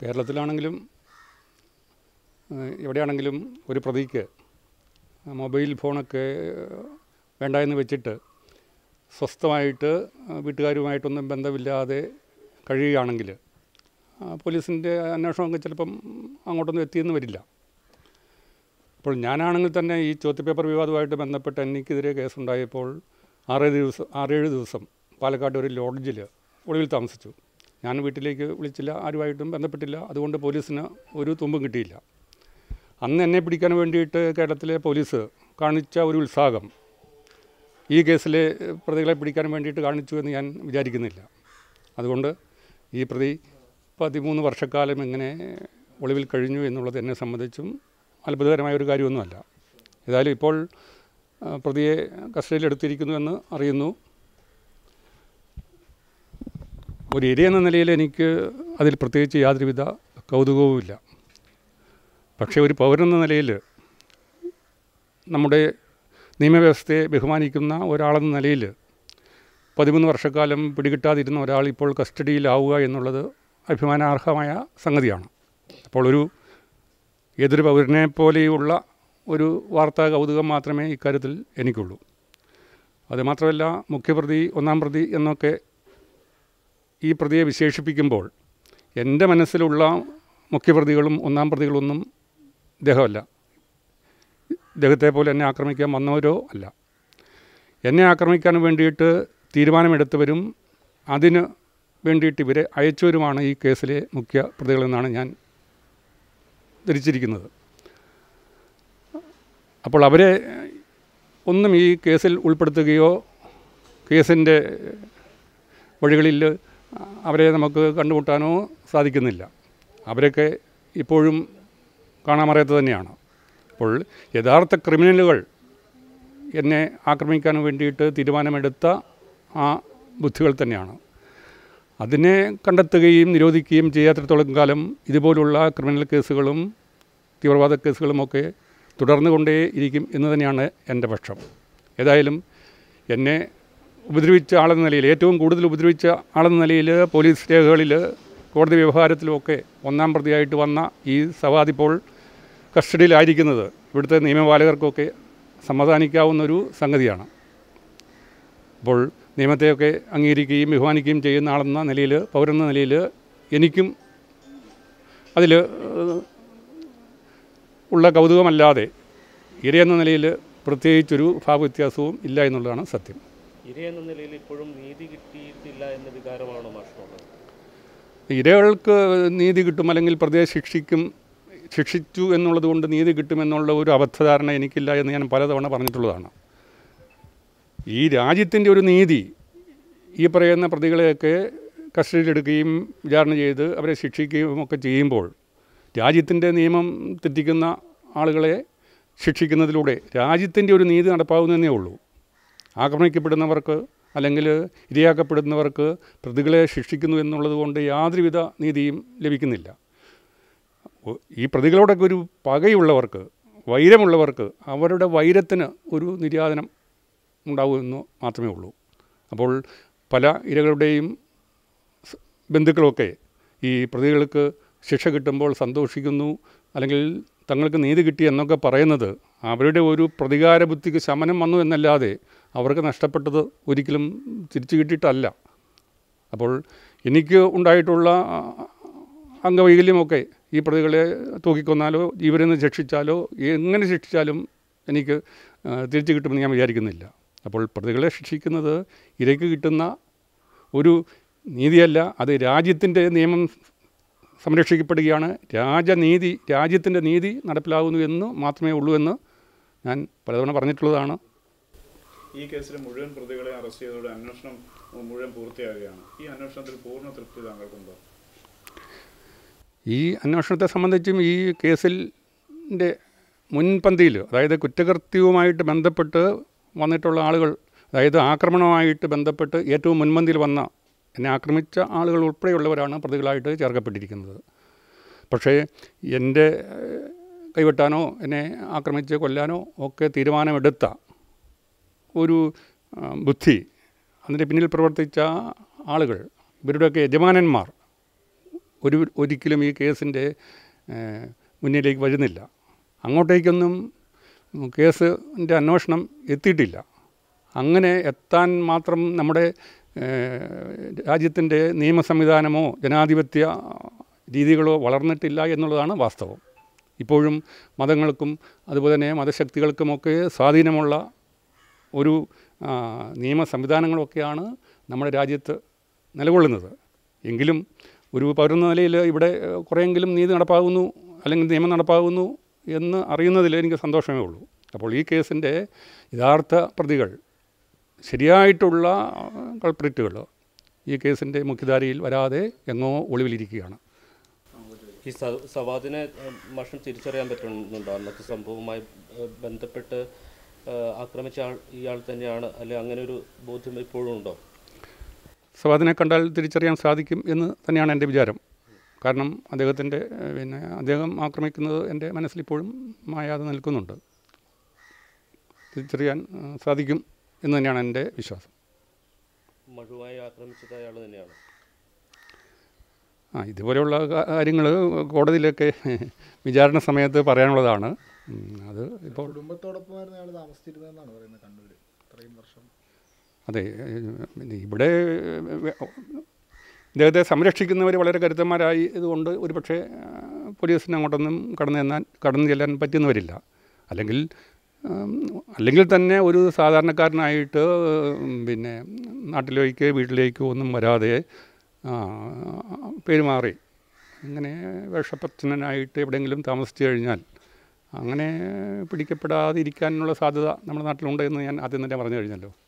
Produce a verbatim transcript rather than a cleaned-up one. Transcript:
കേരളത്തിലാണെങ്കിലും എവിടെയാണെങ്കിലും ഒരു പ്രതിക്ക് മൊബൈൽ ഫോണൊക്കെ വേണ്ട എന്ന് വെച്ചിട്ട് സ്വസ്ഥമായിട്ട് വീട്ടുകാരുമായിട്ടൊന്നും ബന്ധമില്ലാതെ കഴിയുകയാണെങ്കിൽ പോലീസിൻ്റെ അന്വേഷണമൊക്കെ ചിലപ്പം അങ്ങോട്ടൊന്നും എത്തിയെന്ന് വരില്ല. അപ്പോൾ ഞാനാണെങ്കിൽ തന്നെ ഈ ചോദ്യപേപ്പർ വിവാദവുമായിട്ട് ബന്ധപ്പെട്ട് എനിക്കെതിരെ കേസുണ്ടായപ്പോൾ ആറേഴ് ദിവസം ആറേഴ് ദിവസം പാലക്കാട് ഒരു ലോഡ്ജിൽ ഒളിവിൽ താമസിച്ചു. ഞാൻ വീട്ടിലേക്ക് വിളിച്ചില്ല, ആരുമായിട്ടും ബന്ധപ്പെട്ടില്ല. അതുകൊണ്ട് പോലീസിന് ഒരു തുമ്പും കിട്ടിയില്ല. അന്ന് എന്നെ പിടിക്കാൻ വേണ്ടിയിട്ട് കേരളത്തിലെ പോലീസ് കാണിച്ച ഒരു ഉത്സാഹം ഈ കേസിലെ പ്രതികളെ പിടിക്കാൻ വേണ്ടിയിട്ട് കാണിച്ചു എന്ന് ഞാൻ വിചാരിക്കുന്നില്ല. അതുകൊണ്ട് ഈ പ്രതി പതിമൂന്ന് വർഷക്കാലം ഇങ്ങനെ ഒളിവിൽ കഴിഞ്ഞു എന്നുള്ളത് എന്നെ സംബന്ധിച്ചും അത്ഭുതകരമായ ഒരു കാര്യമൊന്നുമല്ല. ഏതായാലും ഇപ്പോൾ പ്രതിയെ കസ്റ്റഡിയിലെടുത്തിരിക്കുന്നു എന്ന് അറിയുന്നു. ഒരു ഇര എന്ന നിലയിൽ എനിക്ക് അതിൽ പ്രത്യേകിച്ച് യാതൊരുവിധ കൗതുകവുമില്ല. പക്ഷേ ഒരു പൗരനെന്ന നിലയിൽ നമ്മുടെ നിയമവ്യവസ്ഥയെ ബഹുമാനിക്കുന്ന ഒരാളെന്ന നിലയിൽ പതിമൂന്ന് വർഷക്കാലം പിടികിട്ടാതിരുന്ന ഒരാൾ ഇപ്പോൾ കസ്റ്റഡിയിലാവുക എന്നുള്ളത് അഭിമാനാർഹമായ സംഗതിയാണ്. അപ്പോൾ ഒരു ഏതൊരു പൗരനെ പോലെയുള്ള ഒരു വാർത്താ കൗതുകം മാത്രമേ ഇക്കാര്യത്തിൽ എനിക്കുള്ളൂ. അതുമാത്രമല്ല, മുഖ്യപ്രതി, ഒന്നാം പ്രതി എന്നൊക്കെ ഈ പ്രതിയെ വിശേഷിപ്പിക്കുമ്പോൾ എൻ്റെ മനസ്സിലുള്ള മുഖ്യപ്രതികളും ഒന്നാം പ്രതികളൊന്നും ഇദ്ദേഹമല്ല. ഇദ്ദേഹത്തെ പോലെ എന്നെ ആക്രമിക്കാൻ വന്നവരോ അല്ല. എന്നെ ആക്രമിക്കാൻ വേണ്ടിയിട്ട് തീരുമാനമെടുത്തവരും അതിന് വേണ്ടിയിട്ട് ഇവരെ അയച്ചവരുമാണ് ഈ കേസിലെ മുഖ്യ പ്രതികളെന്നാണ് ഞാൻ ധരിച്ചിരിക്കുന്നത്. അപ്പോൾ അവരെ ഒന്നും ഈ കേസിൽ ഉൾപ്പെടുത്തുകയോ കേസിൻ്റെ വഴികളിൽ അവരെ നമുക്ക് കണ്ടുമുട്ടാനോ സാധിക്കുന്നില്ല. അവരൊക്കെ ഇപ്പോഴും കാണാമറിയാത്ത തന്നെയാണ്. അപ്പോൾ യഥാർത്ഥ ക്രിമിനലുകൾ എന്നെ ആക്രമിക്കാൻ വേണ്ടിയിട്ട് തീരുമാനമെടുത്ത ആ ബുദ്ധികൾ തന്നെയാണ്. അതിനെ കണ്ടെത്തുകയും നിരോധിക്കുകയും ചെയ്യാത്തിടത്തോളം കാലം ഇതുപോലുള്ള ക്രിമിനൽ കേസുകളും തീവ്രവാദ കേസുകളുമൊക്കെ തുടർന്നു കൊണ്ടേ ഇരിക്കും എന്ന് തന്നെയാണ് എൻ്റെ പക്ഷം. ഏതായാലും എന്നെ ഉപദ്രവിച്ച ആളെന്ന നിലയിൽ, ഏറ്റവും കൂടുതൽ ഉപദ്രവിച്ച ആളെന്ന നിലയിൽ പോലീസ് രേഖകളിൽ, കോടതി വ്യവഹാരത്തിലുമൊക്കെ ഒന്നാം പ്രതിയായിട്ട് വന്ന ഈ സവാദിപ്പോൾ കസ്റ്റഡിയിലായിരിക്കുന്നത് ഇവിടുത്തെ നിയമപാലകർക്കൊക്കെ സമാധാനിക്കാവുന്നൊരു സംഗതിയാണ്. അപ്പോൾ നിയമത്തെയൊക്കെ അംഗീകരിക്കുകയും ബഹുമാനിക്കുകയും ചെയ്യുന്ന ആളെന്ന നിലയിൽ, പൗരെന്ന നിലയിൽ എനിക്കും അതിൽ ഉള്ള കൗതുകമല്ലാതെ ഇരയെന്ന നിലയിൽ പ്രത്യേകിച്ചൊരു ഭാവവ്യത്യാസവും ഇല്ല എന്നുള്ളതാണ് സത്യം. ഇരയെന്ന നിലയിൽ ഇപ്പോഴും നീതി കിട്ടിയിട്ടില്ല എന്ന വികാരമാണോ മാഷിനുള്ളത്? ഇരകൾക്ക് നീതി കിട്ടും, അല്ലെങ്കിൽ പ്രതിയെ ശിക്ഷിക്കും, ശിക്ഷിച്ചു എന്നുള്ളത് കൊണ്ട് നീതി കിട്ടുമെന്നുള്ള ഒരു അബദ്ധധാരണ എനിക്കില്ല എന്ന് ഞാൻ പലതവണ പറഞ്ഞിട്ടുള്ളതാണ്. ഈ രാജ്യത്തിൻ്റെ ഒരു നീതി ഈ പറയുന്ന പ്രതികളെയൊക്കെ കസ്റ്റഡിയിലെടുക്കുകയും വിചാരണ ചെയ്ത് അവരെ ശിക്ഷിക്കുകയും ഒക്കെ ചെയ്യുമ്പോൾ രാജ്യത്തിൻ്റെ നിയമം തെറ്റിക്കുന്ന ആളുകളെ ശിക്ഷിക്കുന്നതിലൂടെ രാജ്യത്തിൻ്റെ ഒരു നീതി നടപ്പാവുന്നതേ ഉള്ളൂ. ആക്രമിക്കപ്പെടുന്നവർക്ക് അല്ലെങ്കിൽ ഇരയാക്കപ്പെടുന്നവർക്ക് പ്രതികളെ ശിക്ഷിക്കുന്നു എന്നുള്ളത് കൊണ്ട് യാതൊരുവിധ നീതിയും ലഭിക്കുന്നില്ല. ഈ പ്രതികളോടൊക്കെ ഒരു പകയുള്ളവർക്ക്, വൈരമുള്ളവർക്ക് അവരുടെ വൈരത്തിന് ഒരു നിര്യാതനം ഉണ്ടാവുമെന്ന് മാത്രമേ ഉള്ളൂ. അപ്പോൾ പല ഇരകളുടെയും ബന്ധുക്കളൊക്കെ ഈ പ്രതികൾക്ക് ശിക്ഷ കിട്ടുമ്പോൾ സന്തോഷിക്കുന്നു, അല്ലെങ്കിൽ തങ്ങൾക്ക് നീതി കിട്ടി എന്നൊക്കെ പറയുന്നത് അവരുടെ ഒരു പ്രതികാര ബുദ്ധിക്ക് ശമനം വന്നു എന്നല്ലാതെ അവർക്ക് നഷ്ടപ്പെട്ടത് ഒരിക്കലും തിരിച്ചു കിട്ടിയിട്ടല്ല. അപ്പോൾ എനിക്ക് ഉണ്ടായിട്ടുള്ള അംഗവൈകല്യമൊക്കെ ഈ പ്രതികളെ തൂക്കിക്കൊന്നാലോ ജീവനിൽ നിന്ന് ശിക്ഷിച്ചാലോ എങ്ങനെ ശിക്ഷിച്ചാലും എനിക്ക് തിരിച്ചു കിട്ടുമെന്ന് ഞാൻ വിചാരിക്കുന്നില്ല. അപ്പോൾ പ്രതികളെ ശിക്ഷിക്കുന്നത് ഇരയ്ക്ക് കിട്ടുന്ന ഒരു നീതിയല്ല, അത് രാജ്യത്തിൻ്റെ നിയമം സംരക്ഷിക്കപ്പെടുകയാണ്. രാജനീതി, രാജ്യത്തിൻ്റെ നീതി നടപ്പിലാകുന്നു എന്ന് മാത്രമേ ഉള്ളൂ എന്ന് ഞാൻ പലതവണ പറഞ്ഞിട്ടുള്ളതാണ്. ഈ കേസിലെ മുഴുവൻ പ്രതികളെ അറസ്റ്റ് ചെയ്തതോടെ അന്വേഷണം മുഴുവൻ പൂർത്തിയാകുകയാണ്. ഈ അന്വേഷണത്തിൽ പൂർണ്ണ തൃപ്തി താങ്കൾക്കുണ്ടോ? ഈ അന്വേഷണത്തെ സംബന്ധിച്ചും ഈ കേസിൻ്റെ മുൻപന്തിയിൽ, അതായത് കുറ്റകൃത്യവുമായിട്ട് ബന്ധപ്പെട്ട് വന്നിട്ടുള്ള ആളുകൾ, അതായത് ആക്രമണവുമായിട്ട് ബന്ധപ്പെട്ട് ഏറ്റവും മുൻപന്തിയിൽ വന്ന എന്നെ ആക്രമിച്ച ആളുകൾ ഉൾപ്പെടെയുള്ളവരാണ് പ്രതികളായിട്ട് ചേർക്കപ്പെട്ടിരിക്കുന്നത്. പക്ഷേ എൻ്റെ കൈവെട്ടാനോ എന്നെ ആക്രമിച്ച് കൊല്ലാനോ ഒക്കെ തീരുമാനമെടുത്ത ഒരു ബുദ്ധി, അതിൻ്റെ പിന്നിൽ പ്രവർത്തിച്ച ആളുകൾ, ഇവരുടെയൊക്കെ യജമാനന്മാർ ഒരു ഒരിക്കലും ഈ കേസിൻ്റെ മുന്നിലേക്ക് വരുന്നില്ല. അങ്ങോട്ടേക്കൊന്നും കേസിൻ്റെ അന്വേഷണം എത്തിയിട്ടില്ല. അങ്ങനെ എത്താൻ മാത്രം നമ്മുടെ രാജ്യത്തിൻ്റെ നിയമ സംവിധാനമോ ജനാധിപത്യ രീതികളോ വളർന്നിട്ടില്ല എന്നുള്ളതാണ് വാസ്തവം. ഇപ്പോഴും മതങ്ങൾക്കും അതുപോലെ തന്നെ മതശക്തികൾക്കുമൊക്കെ സ്വാധീനമുള്ള ഒരു നിയമ സംവിധാനങ്ങളൊക്കെയാണ് നമ്മുടെ രാജ്യത്ത് നിലകൊള്ളുന്നത്. എങ്കിലും ഒരു പൗരന്ന നിലയിൽ ഇവിടെ കുറേയെങ്കിലും നീതി നടപ്പാകുന്നു അല്ലെങ്കിൽ നിയമം നടപ്പാകുന്നു എന്ന് അറിയുന്നതിൽ എനിക്ക് സന്തോഷമേ ഉള്ളൂ. അപ്പോൾ ഈ കേസിൻ്റെ യഥാർത്ഥ പ്രതികൾ, ശരിയായിട്ടുള്ള കൾപ്രിറ്റുകൾ ഈ കേസിൻ്റെ മുഖ്യധാരയിൽ വരാതെ എങ്ങോ ഒളിവിലിരിക്കുകയാണ്. ഈ സവാദിനെ മാഷിന് തിരിച്ചറിയാൻ പറ്റുന്നുണ്ടോ? അന്നത്തെ സംഭവവുമായി ബന്ധപ്പെട്ട് ആക്രമിച്ച ആൾ ഇയാൾ തന്നെയാണ്, അല്ലെ അങ്ങനെ ഒരു ബോധ്യം ഇപ്പോഴും ഉണ്ടോ? സവാദിനെ കണ്ടാൽ തിരിച്ചറിയാൻ സാധിക്കും എന്ന് തന്നെയാണ് എൻ്റെ വിചാരം. കാരണം അദ്ദേഹത്തിൻ്റെ പിന്നെ അദ്ദേഹം ആക്രമിക്കുന്നത് എൻ്റെ മനസ്സിലിപ്പോഴും മായാതെ നിൽക്കുന്നുണ്ട്. തിരിച്ചറിയാൻ സാധിക്കും എന്ന് തന്നെയാണ് എൻ്റെ വിശ്വാസം. മഴുവായി ആക്രമിച്ചത് അയാൾ തന്നെയാണ്. ആ ഇതുപോലെയുള്ള കാര്യങ്ങൾ കോടതിയിലൊക്കെ വിചാരണ സമയത്ത് പറയാനുള്ളതാണ്. അത് ഇപ്പോൾ കുടുംബത്തോടൊപ്പമായിരുന്നു അയാൾ താമസിച്ചിരുന്നതെന്നാണ് പറയുന്നത് കണ്ണൂർ ഇത്രയും വർഷം. അതെ, ഇവിടെ ഇദ്ദേഹത്തെ സംരക്ഷിക്കുന്നവർ വളരെ കരുത്തന്മാരായി ഇതുകൊണ്ട് ഒരു പക്ഷേ പോലീസിന് അങ്ങോട്ടൊന്നും കടന്നു ചെല്ലാൻ കടന്നു ചെല്ലാൻ പറ്റുന്നവരില്ല. അല്ലെങ്കിൽ അല്ലെങ്കിൽ തന്നെ ഒരു സാധാരണക്കാരനായിട്ട് പിന്നെ നാട്ടിലേക്ക് വീട്ടിലേക്കോ ഒന്നും വരാതെ പെരുമാറി ഇങ്ങനെ വേഷപ്രച്ഛന്നനായിട്ട് എവിടെയെങ്കിലും താമസിച്ചു കഴിഞ്ഞാൽ അങ്ങനെ പിടിക്കപ്പെടാതിരിക്കാനുള്ള സാധ്യത നമ്മുടെ നാട്ടിലുണ്ട് എന്ന് ഞാൻ ആദ്യം തന്നെ പറഞ്ഞു കഴിഞ്ഞല്ലോ.